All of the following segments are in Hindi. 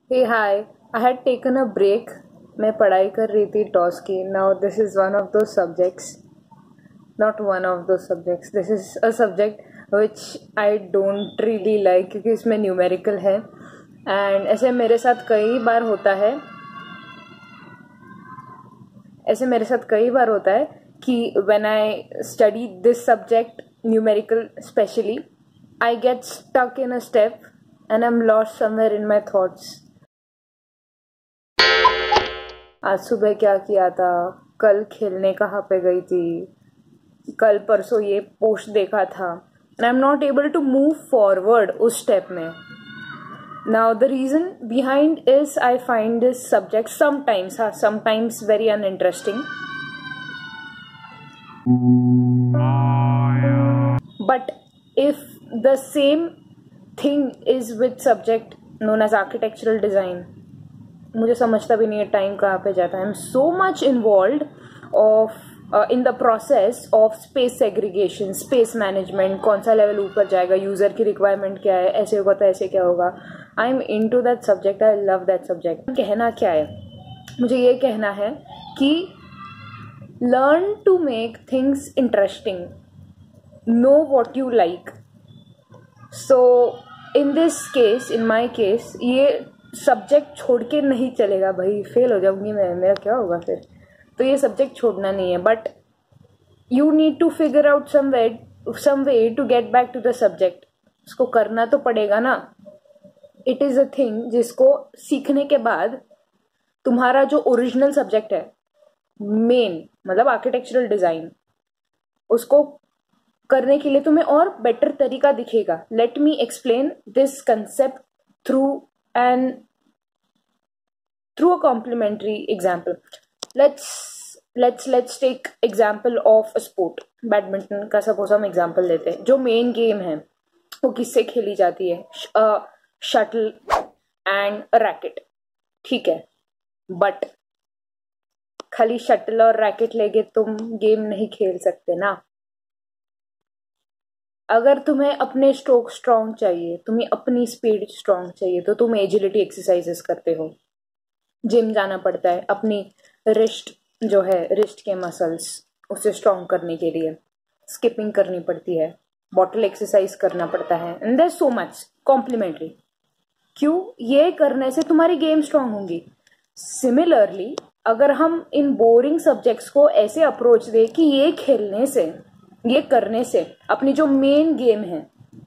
Hey, hi. I had taken a break. मैं पढ़ाई कर रही थी टॉस की. Now this is one of those subjects. Not one of those subjects. This is a subject which I don't really like क्योंकि इसमें न्यूमेरिकल है. And ऐसे मेरे साथ कई बार होता है कि when I study this subject numerical specially, I get stuck in a step and I'm lost somewhere in my thoughts. आज सुबह क्या किया था, कल खेलने कहाँ पे गई थी, कल परसों ये पोस्ट देखा था, and I'm not able to move forward उस स्टेप में. Now the reason behind is I find this subject sometimes very uninteresting. But if the same thing is with subject known as architectural design, मुझे समझता भी नहीं है टाइम कहाँ पे जाता है. I am so much involve in the process of space segregation, space management, कौन सा लेवल ऊपर जाएगा, यूजर की रिक्वायरमेंट क्या है, ऐसे होगा तो ऐसे क्या होगा. I am into that subject. I love that subject. कहना क्या है, मुझे ये कहना है कि learn to make things interesting, know what you like. So in this case, in my case, ये सब्जेक्ट छोड़ के नहीं चलेगा भाई. फेल हो जाऊंगी मैं, मेरा क्या होगा फिर. तो ये सब्जेक्ट छोड़ना नहीं है. But you need to figure out some way to get back to the subject. उसको करना तो पड़ेगा ना. इट इज अ थिंग जिसको सीखने के बाद तुम्हारा जो ओरिजिनल सब्जेक्ट है, मेन मतलब आर्किटेक्चरल डिजाइन, उसको करने के लिए तुम्हें और बेटर तरीका दिखेगा. Let me explain this concept through a complementary example. Let's take example of a sport. Badminton का सपोज हम एग्जाम्पल लेते हैं. जो मेन गेम है वो किससे खेली जाती है? Shuttle and racket. ठीक है, बट खाली शटल और रैकेट लेके तुम गेम नहीं खेल सकते ना. अगर तुम्हें अपने स्ट्रोक स्ट्रॉन्ग चाहिए, तुम्हें अपनी स्पीड स्ट्रॉन्ग चाहिए, तो तुम एजिलिटी एक्सरसाइजेस करते हो, जिम जाना पड़ता है अपनी रिस्ट जो है, रिस्ट के मसल्स उसे स्ट्रॉन्ग करने के लिए. स्किपिंग करनी पड़ती है, बॉटल एक्सरसाइज करना पड़ता है, and there so much complementary. क्यों? ये करने से तुम्हारी गेम स्ट्रॉन्ग होंगी. सिमिलरली अगर हम इन बोरिंग सब्जेक्ट्स को ऐसे अप्रोच दे कि ये खेलने से, ये करने से अपनी जो मेन गेम है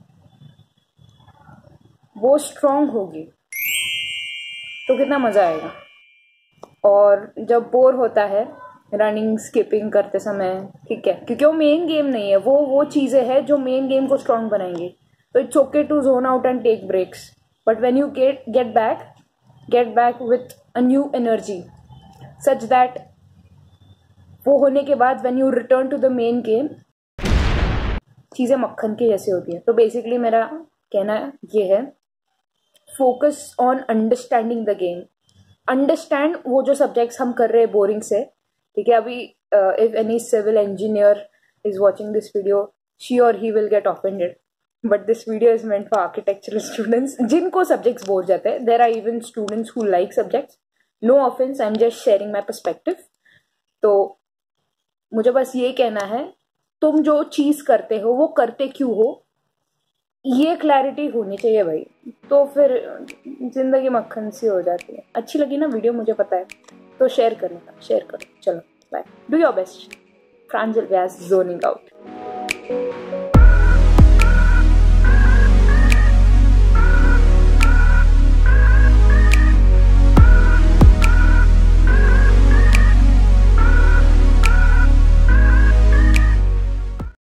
वो स्ट्रॉन्ग होगी, तो कितना मजा आएगा. और जब बोर होता है रनिंग स्किपिंग करते समय, ठीक है, क्योंकि वो मेन गेम नहीं है, वो चीजें हैं जो मेन गेम को स्ट्रॉन्ग बनाएंगे. तो it's okay to zone out and take breaks, but when you get back with a new energy such that वो होने के बाद when you return to the main game, चीजें मक्खन की जैसी होती है. तो बेसिकली मेरा कहना ये है, focus on understanding the game. Understand वो जो सब्जेक्ट्स हम कर रहे हैं बोरिंग से. ठीक है, अभी if any civil engineer is watching this video, she और he will get offended, but this video is meant for architectural students जिनको सब्जेक्ट्स बोर जाते हैं. There are even students who like subjects. No offence, I am just sharing my perspective. तो मुझे बस ये कहना है, तुम जो चीज करते हो वो करते क्यों हो, ये क्लैरिटी होनी चाहिए भाई. तो फिर जिंदगी मक्खन सी हो जाती है. अच्छी लगी ना वीडियो, मुझे पता है, तो शेयर करो. चलो bye, do your best. Pranjal Vyas, zoning out.